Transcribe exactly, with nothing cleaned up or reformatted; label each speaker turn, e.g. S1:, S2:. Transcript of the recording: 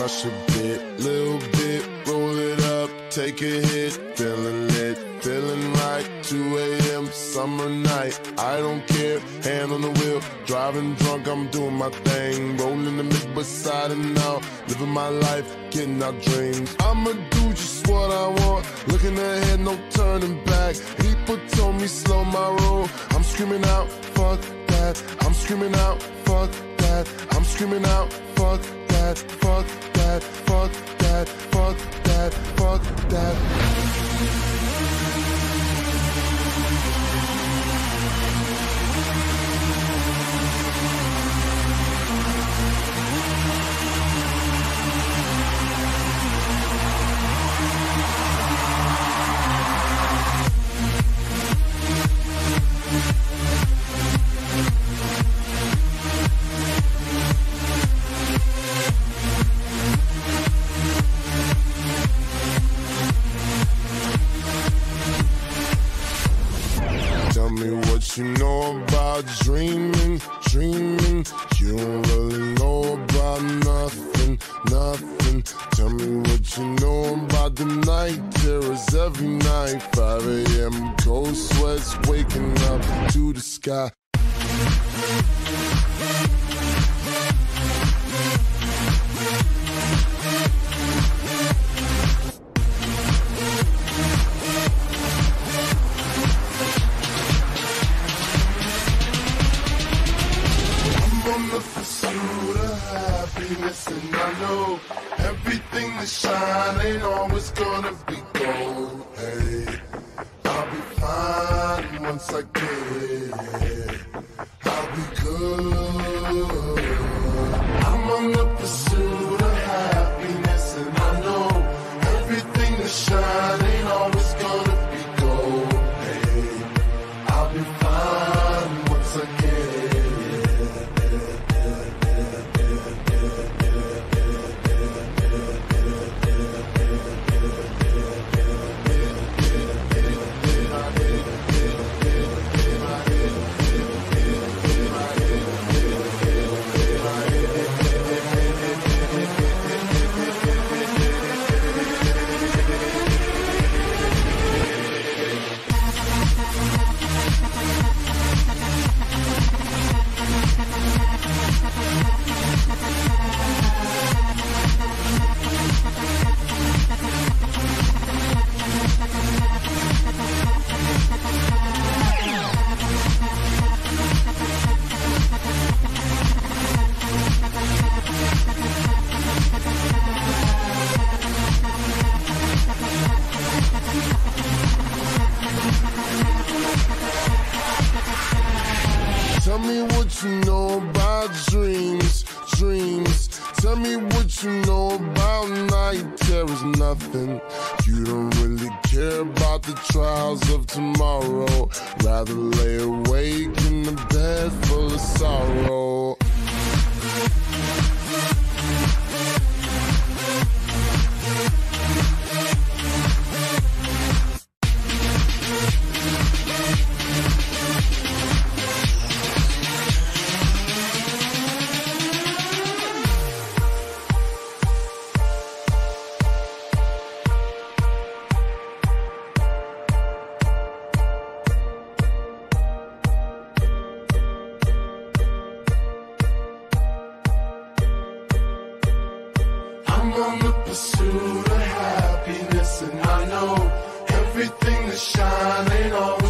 S1: touch a bit, little bit, roll it up, take a hit, feeling lit, feeling right, two A M summer night, I don't care, hand on the wheel, driving drunk, I'm doing my thing, rolling the mid beside and out, living my life, getting our dreams. I'ma do just what I want, looking ahead, no turning back. People told me slow my roll, I'm screaming out, fuck that. I'm screaming out, fuck that. I'm screaming out, fuck that, fuck that, fuck that, fuck that, fuck that. Tell me what you know about dreaming, dreaming. You don't really know about nothing, nothing. Tell me what you know about the night terrors every night. five A M cold sweats waking up to the sky. On the pursuit of happiness, and I know everything that shine ain't always gonna be gold. Hey, I'll be fine once I get it. I'll be good. I'm on the pursuit of happiness, and I know everything that shine ain't always gonna be gold. Hey, I'll be fine once I get it. Tell me what you know about dreams, dreams. Tell me what you know about night terrors, nothing. You don't really care about the trials of tomorrow. Rather lay awake in the bed full of sorrow. I'm on the pursuit of happiness, and I know everything that shine ain't always